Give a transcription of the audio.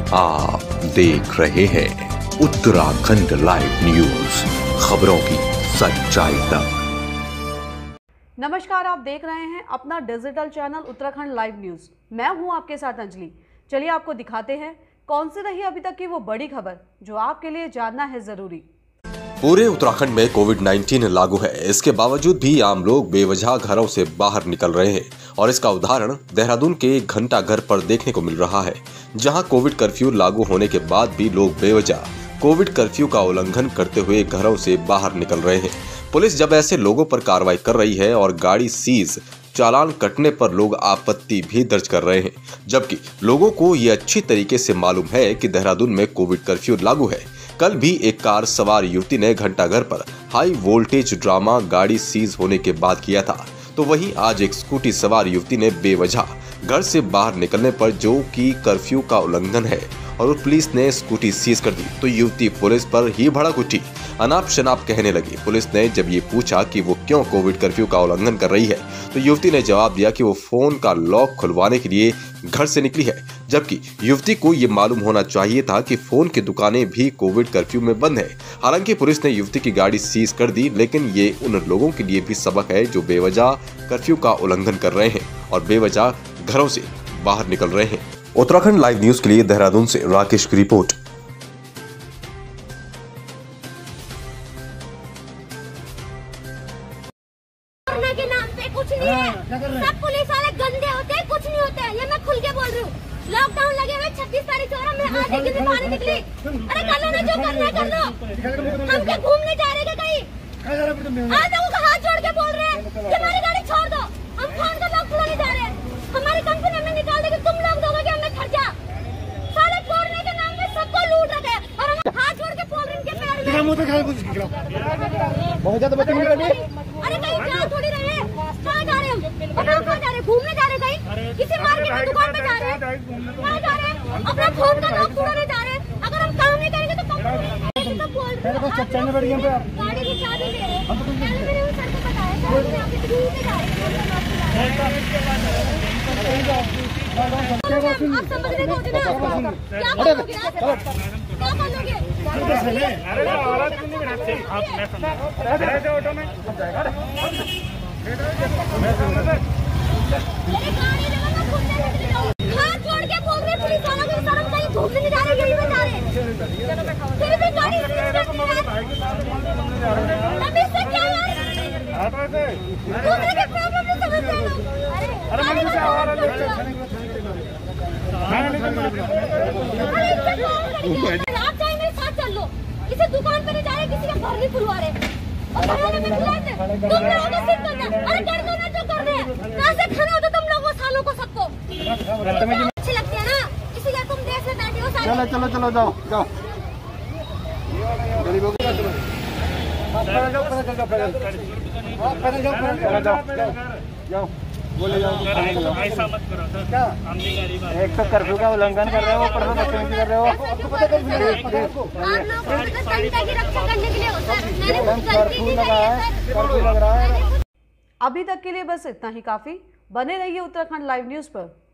आप देख रहे हैं उत्तराखंड लाइव न्यूज, खबरों की सच्चाई तक। नमस्कार, आप देख रहे हैं अपना digital channel Uttarakhand live news. मैं हूं आपके साथ अंजलि। चलिए आपको दिखाते हैं कौन सी रही अभी तक की वो बड़ी खबर जो आपके लिए जानना है जरूरी। पूरे उत्तराखंड में कोविड-19 लागू है। इसके बावजूद भी आम लोग बेवजह घरों से बाहर निकल रहे हैं और इसका उदाहरण देहरादून के घंटाघर पर देखने को मिल रहा है, जहां कोविड कर्फ्यू लागू होने के बाद भी लोग बेवजह कोविड कर्फ्यू का उल्लंघन करते हुए घरों से बाहर निकल रहे हैं। पुलिस जब ऐसे लोगों पर कार्रवाई कर रही है और गाड़ी सीज, चालान कटने पर लोग आपत्ति भी दर्ज कर रहे हैं, जबकि लोगों को ये अच्छी तरीके से मालूम है कि देहरादून में कोविड कर्फ्यू लागू है। कल भी एक कार सवार युवती ने घंटाघर पर हाई वोल्टेज ड्रामा गाड़ी सीज होने के बाद किया था, तो वहीं आज एक स्कूटी सवार युवती ने बेवजह घर से बाहर निकलने पर, जो कि कर्फ्यू का उल्लंघन है, और पुलिस ने स्कूटी सीज कर दी तो युवती पुलिस पर ही भड़क उठी, अनाप शनाप कहने लगी। पुलिस ने जब ये पूछा कि वो क्यों कोविड कर्फ्यू का उल्लंघन कर रही है, तो युवती ने जवाब दिया कि वो फोन का लॉक खुलवाने के लिए घर से निकली है, जबकि युवती को ये मालूम होना चाहिए था कि फोन की दुकानें भी कोविड कर्फ्यू में बंद है। हालांकि पुलिस ने युवती की गाड़ी सीज कर दी, लेकिन ये उन लोगों के लिए भी सबक है जो बेवजह कर्फ्यू का उल्लंघन कर रहे हैं और बेवजह घरों से बाहर निकल रहे हैं। उत्तराखंड लाइव न्यूज के लिए देहरादून से राकेश की रिपोर्ट। के नाम पे कुछ नहीं है, सब पुलिस वाले गंदे होते हैं, कुछ नहीं होते हैं। ये मैं खुल के बोल रही हूँ। लॉकडाउन लगे हुए 26 तारीख को मैं आज एक दिन बाहर निकली। अरे कर लो ना, जो करना है कर लो। हम क्या घूमने जा रहे थे कहीं? आज लोगों का हाथ जोड़ के बोल रहे हैं कि हमारी गाड़ी छोड़ दो, हम फोन का लॉक खुलाने जा रहे हैं। हमारी कंपनी हमें निकाल देगी, तुम लोग दोगे कि हमें खर्चा। साले छोड़ने के नाम में सबको लूट रहे हैं और हम हाथ जोड़ के बोल रहे हैं इनके पैर में। बहुत ज्यादा बदतमीजी कर रही है। अरे कहीं जा थोड़ी रहे, कहाँ जा रहे हम? कहाँ जा रहे? घूमने जा रहे कहीं? किसी मार्केट में दुकान पे जा रहे हैं? कहाँ जा रहे हैं? अपना फोन का लॉक तोड़ने जा रहे हैं। अगर हम काम नहीं करेंगे तो कंपनी तो बोल रहे हैं गाड़ी की चाबी दे रहे हैं। पहले मैंने उस सर को बताया था कि आप घूमने जा रहे हैं। आप समझ रहे होते ना? क्या करोगे? क्या करोगे? हाथ जोड़ के बोल रहे पुलिस वालों को, सर हम कहीं घूमने नहीं जा रहे, यहीं पे जा रहे हैं। फिर भी गाड़ी तब इससे क्या यार? दूसरे के प्रॉब्लम नहीं समझते हैं लोग। आप चाहे मेरे साथ चल लो, इसे दुकान पे नहीं जा रहे, किसी का घर नहीं खुलवा रहे और खाने में खिलाते तुम लोगों को सिर्फ करना। अरे कर दो ना जो कर रहे हैं। कहाँ से खाना होता तुम लोगों सालों को सबको? अच्छी लगती है ना, इसीलिए तुम देश में बैठे हो। चलो चलो चलो जाओ जाओ जाओ बोले जाओ। ऐसा मत करो सर, क्या एक तो कर्फ्यू का उल्लंघन कर रहे हो, ऊपर से बदतमीजी कर रहे हो। आप लोग संख्या की रक्षा करने के लिए हो सर, मैंने कुछ गलती नहीं की है। कर्फ्यू लग रहा है। अभी तक के लिए बस इतना ही काफी। बने रहिए उत्तराखंड लाइव न्यूज पर।